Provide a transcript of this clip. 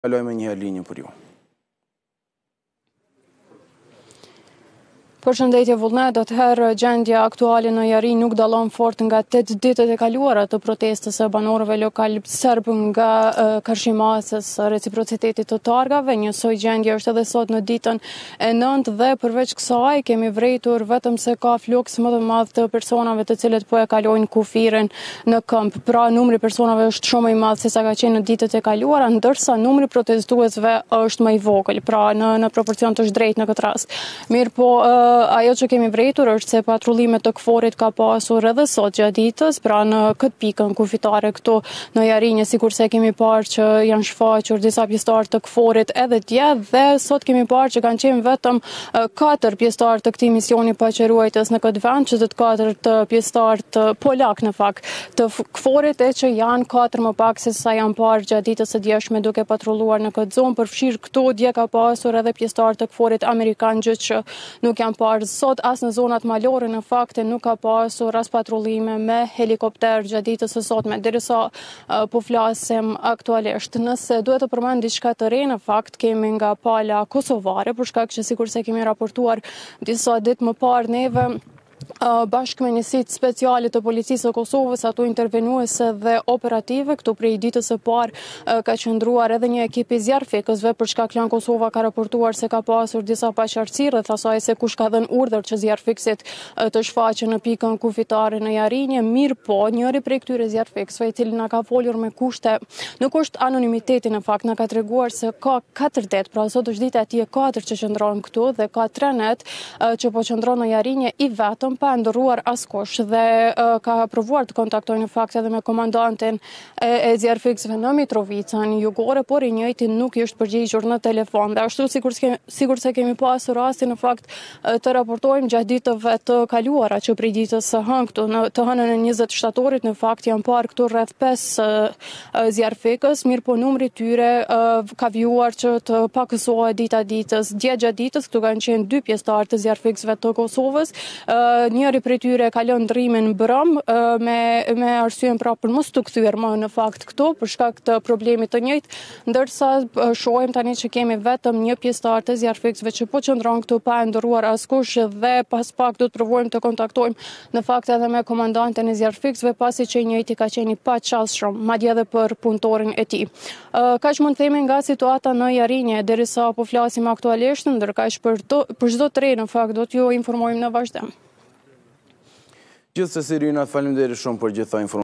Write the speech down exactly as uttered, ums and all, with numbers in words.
Kalojme një herë linjën për ju. Përshëndetje vullnet, atëherë gjendja aktuale në Jari nuk dallon fort nga tetë ditët e kaluara të protestës së banorëve lokal serb nga uh, kërkimtarës reciprocitetit të targave. Njësoj gjendje është edhe sot në ditën e nëntë dhe përveç kësaj kemi vërejtur vetëm se ka fluks më të madh të personave të cilët po e kalojnë kufirin në këmbë. Pra numri personave është shumë i madh se sa ka qenë në ditët e kaluara, ndërsa numri protestuesve është më i vogël, pra në në proporcion të drejtë në këtë rast. Mirë po, uh, ajo që kemi vrejtur është se patrullimet të këforit ka pasur edhe sot gjatë ditës, pra në këtë pikën kufitare këtu në Jarinje, sikur se kemi parë që janë shfaqur disa pjesëtarë të këforit edhe dje, dhe sot kemi parë që kanë qenë vetëm katër pjesëtarë të këtij misioni paqëruajtës në këtë vend, që të katër të pjesëtarë të polak në fakt të këforit, e që janë katër më pak se sa janë parë gjatë ditës së djeshme duke patrulluar në këtë zonë. Përfshirë këtu dje ka pasur edhe pjesëtarë të këforit amerikan, gjë që nuk janë parë sot as në zonat malore. Në fakt nuk ka pasur as patrullime me helikopter gjatë ditës së sotme, derisa uh, po flasim aktualisht. Nëse duhet të përmend diçka të re, në fakt kemi nga pala kosovare, për shkak që sikur se kemi raportuar disa ditë më parë neve bashkë me njësitë speciale të policisë së Kosovës, ato intervenuese dhe operative. Këtu prej ditës së parë ka qëndruar edhe një ekip i zjarfikësve, për shkak Klan Kosova ka raportuar se ka pasur disa paqartësi rreth asaj se kush ka dhënë urdhër që zjarfikësit të shfaqen në pikën kufitare në Jarinje. Mirë po, njëri prej këtyre zjarfikësve, i cili na ka folur me kushte, nuk është anonimiteti në fakt, na ka treguar se ka katër det, pra sot është dita e tij e katërt që qëndron këtu dhe ka tre net që po qëndron në Jarinje i vetëm, pa ndërruar askush, dhe uh, ka provuar të kontaktojë në fakt edhe me komandantin e, e zjarfikësve në Mitrovicën jugore, por i njëjti nuk i është përgjigjur në telefon. Dhe ashtu sikur se sikur se kemi pasur rastin në fakt të raportojmë gjatë ditëve të kaluara që prej ditës së hënë këtu në të hënën e njëzet shtatorit në fakt janë parë këtu rreth pesë uh, zjarfikës, mirë po numri i tyre uh, ka vjuar që të pakësohet dita ditës. Dje gjatë ditës këtu kanë qenë dy pjesëtarë të zjarfikësve të Kosovës. Uh, Njëri prej tyre ka lënë ndrimin brëm me me arsyen pra për mos të kthyer më në fakt këtu për shkak të problemit të njëjtë, ndërsa shohim tani që kemi vetëm një pjesëtar të zjarfikësve që po qëndron këtu pa ndërruar askush, dhe pas pak do të provojmë të kontaktojmë në fakt edhe me komandantin e zjarfikësve, pasi që i njëjti ka qenë i paqasshëm, madje edhe për punëtorin e tij. Kaq mund të themi nga situata në Jarinje derisa po flasim aktualisht, ndërkaq për to, për çdo të re në fakt do t'ju informojmë në vazhdim. Gjithsesi, Rina, faleminderit shumë për gjitha informacionet.